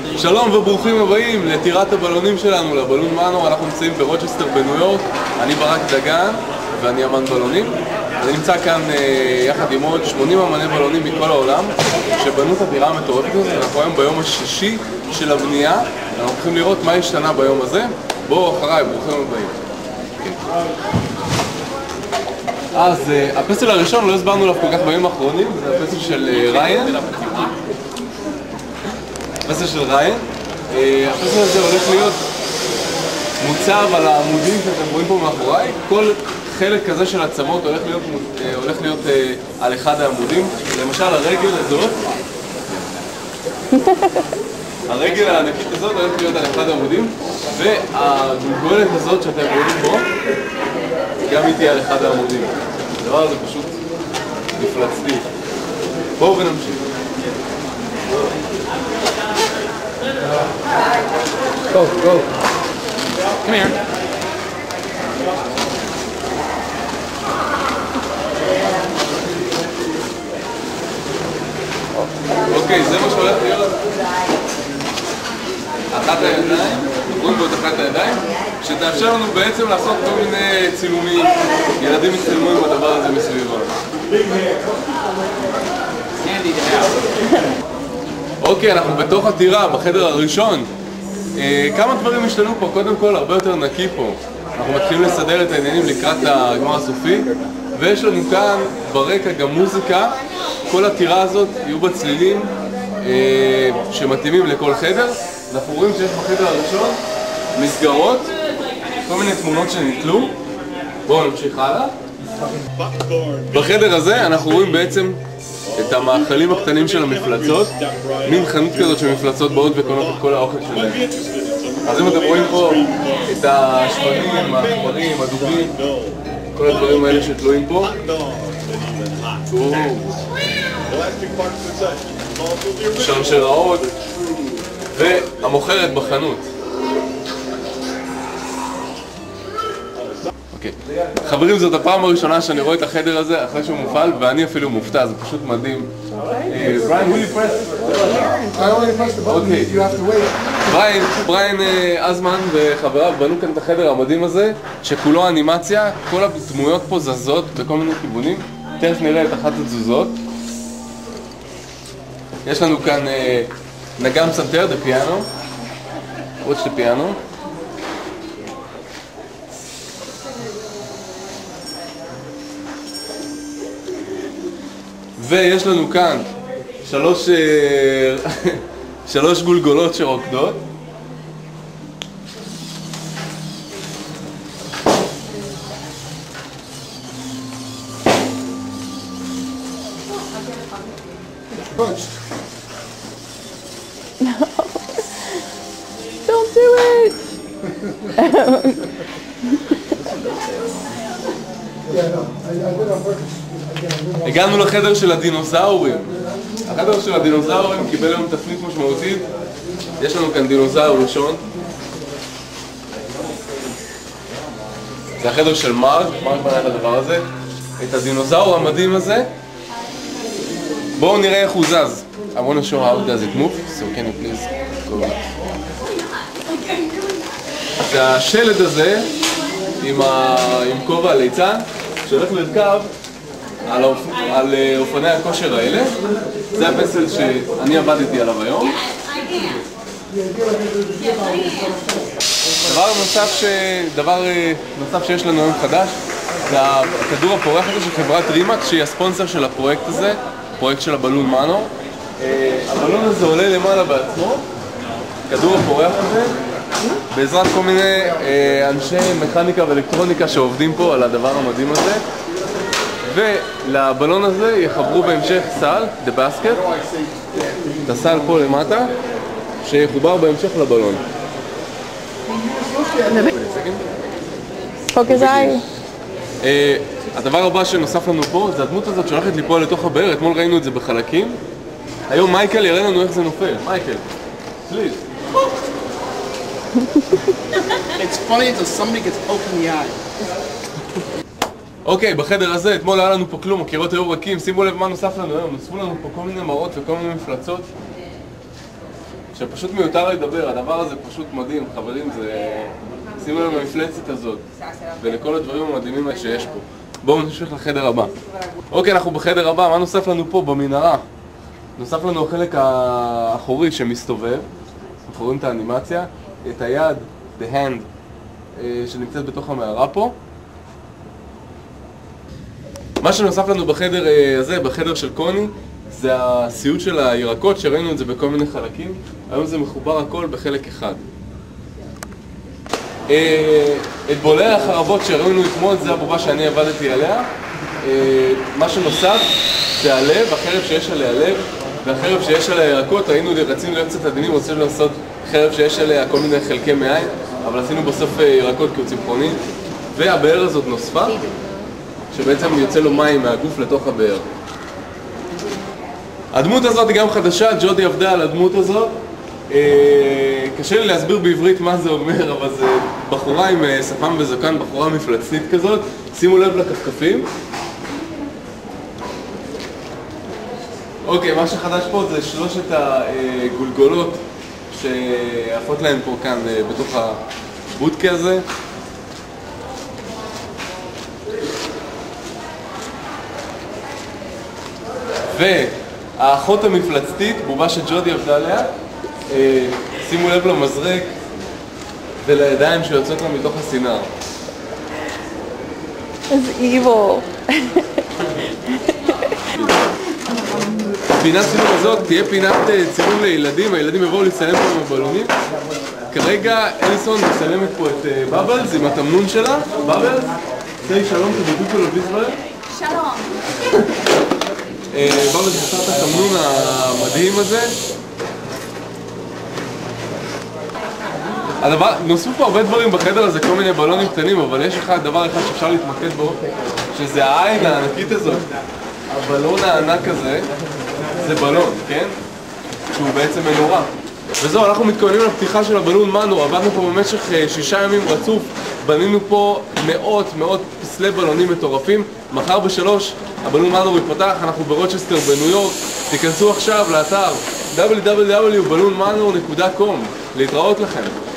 שלום וברוכים הבאים לטירת הבלונים שלנו, לבלון מנור. אנחנו נמצאים ברוצ'סטר בניו יורק. אני ברק דגן ואני אמן בלונים. אני נמצא כאן יחד עם עוד 80 אמני בלונים מכל העולם שבנו את הטירה המטורפת הזאת. אנחנו היום ביום השישי של הבנייה. אנחנו הולכים לראות מה השתנה ביום הזה. בואו אחריי, ברוכים הבאים. אז הפסל הראשון לא הסברנו עליו כל כך בימים האחרונים, זה הפסל של ריין. הפסל של ריין. הפסל הזה הולך להיות מוצב על העמודים שאתם רואים פה מאחוריי. כל חלק כזה של עצמות הולך להיות על אחד העמודים. למשל הרגל הזאת, הרגל הענקית הזאת הולכת להיות על אחד העמודים, והגולגולת הזאת שאתם רואים פה גם היא תהיה על אחד העמודים. הדבר הזה פשוט מפלצתי. בואו ונמשיך. Go, go. Come here. אוקיי, זה מה שהולך להיות. אחת הידיים, נקראים בו את אחת הידיים, שתאפשר לנו בעצם לעשות כל מיני צילומים. ילדים יצלמו עם הדבר הזה מסביבם. אוקיי, אנחנו בתוך הטירה, בחדר הראשון. כמה דברים השתנו פה. קודם כל, הרבה יותר נקי פה. אנחנו מתחילים לסדר את העניינים לקראת הגמר הסופי, ויש לנו כאן ברקע גם מוזיקה. כל הטירה הזאת יהיו בה צלילים שמתאימים לכל חדר. אנחנו רואים שיש בחדר הראשון מסגרות, כל מיני תמונות שנתלו. בואו נמשיך הלאה. בחדר הזה אנחנו רואים בעצם את המאכלים הקטנים של המפלצות, מין חנות כזאת שמפלצות באות וקונות את כל האוכל שלהם. אז אם אתם רואים פה את השפנים, העכברים, הדובים, כל הדברים האלה שתלויים פה. שרשראות והמוכרת בחנות. חברים, זאת הפעם הראשונה שאני רואה את החדר הזה אחרי שהוא מופעל, ואני אפילו מופתע, זה פשוט מדהים. בריין אזמן וחבריו בנו כאן את החדר המדהים הזה, שכולו אנימציה. כל הדמויות פה זזות בכל מיני כיוונים. תכף נראה את אחת התזוזות. יש לנו כאן נגן פסנתר, the piano. watch the piano. ויש לנו כאן שלוש גולגולות שרוקדות. No. Don't do it. הגענו לחדר של הדינוזאורים. החדר של הדינוזאורים קיבל היום תפנית משמעותית. יש לנו כאן דינוזאור ראשון. זה החדר של מרק בנה את הדבר הזה. את הדינוזאור המדהים הזה. בואו נראה איך הוא זז. I want to show how does it move, so can you please go back. זה השלד הזה עם כובע ליצן שהולך לרכב על אופני הכושר האלה. זה הפסל שאני עבדתי עליו היום. דבר נוסף שיש לנו היום חדש זה הכדור הפורח הזה של חברת רימקס, שהיא הספונסר של הפרויקט הזה, הפרויקט של הבלון מנור. הבלון הזה עולה למעלה בעצמו, כדור הפורח הזה, בעזרת כל מיני אנשי מכניקה ואלקטרוניקה שעובדים פה על הדבר המדהים הזה. ולבלון הזה יחברו בהמשך סל, the basket, את הסל פה למטה, שיחובר בהמשך לבלון. הדבר הבא שנוסף לנו פה זה הדמות הזאת שהולכת ליפול לתוך הבאר. אתמול ראינו את זה בחלקים. היום מייקל יראה לנו איך זה נופל. מייקל, please. It's funny until somebody gets poked in the eye. אוקיי, בחדר הזה, אתמול היה לנו פה כלום, הקירות היו רכים. שימו לב מה נוסף לנו היום, נוספו לנו פה כל מיני מראות וכל מיני מפלצות שפשוט מיותר לדבר, הדבר הזה פשוט מדהים, חברים, זה... שימו לב למפלצת הזאת, ולכל הדברים המדהימים שיש פה. בואו נמשיך לחדר הבא. אוקיי, אנחנו בחדר הבא, מה נוסף לנו פה במנהרה? נוסף לנו החלק האחורי שמסתובב, אנחנו רואים את האנימציה, את היד, the hand, שנמצאת בתוך המערה פה. מה שנוסף לנו בחדר הזה, בחדר של קוני, זה הסיוט של הירקות, שראינו את זה בכל מיני חלקים. היום זה מחובר הכל בחלק אחד. את בולעי החרבות שראינו אתמול, זה הבובה שאני עבדתי עליה. מה שנוסף זה הלב, החרב שיש עליה לב, והחרב שיש עליה ירקות. רצינו להיות קצת עדינים, רצינו לעשות חרב שיש עליה כל מיני חלקי מעיים, אבל עשינו בסוף ירקות כי הוא צמחוני. והבאר הזאת נוספה, שבעצם יוצא לו מים מהגוף לתוך הבאר. הדמות הזאת היא גם חדשה, ג'ודי עבדה על הדמות הזאת. קשה לי להסביר בעברית מה זה אומר, אבל זה בחורה עם שפם וזקן, בחורה מפלצתית כזאת. שימו לב לכפכפים. אוקיי, מה שחדש פה זה שלושת הגולגולות שעפות להם פה כאן בתוך הבודקה הזה. והאחות המפלצתית, בובה שג'ודי עבדה עליה, שימו לב למזרק ולידיים שיוצאות לה מתוך הסינר. It's evil. פינת צילום הזאת תהיה פינת צילום לילדים, הילדים יבואו לצלם פה עם הבלונים. כרגע אליסון מצלמת פה את בבלס עם התמנון שלה. בבלס, say שלום to the people of Israel. שלום. בבלס עושה את התמנון המדהים הזה. נוספו פה הרבה דברים בחדר הזה, כל מיני בלונים קטנים, אבל יש דבר אחד שאפשר להתמקד בו, שזה העין הענקית הזאת. הבלון הענק הזה, זה בלון, כן? שהוא בעצם מנורה. וזהו, אנחנו מתכוננים לפתיחה של הבלון מנור. עבדנו פה במשך 6 ימים רצוף, בנינו פה מאות פסלי בלונים מטורפים. מחר ב-3 הבלון מנור יפתח, אנחנו ברוצ'סטר בניו יורק. תיכנסו עכשיו לאתר www.ballonmanor.com. להתראות לכם.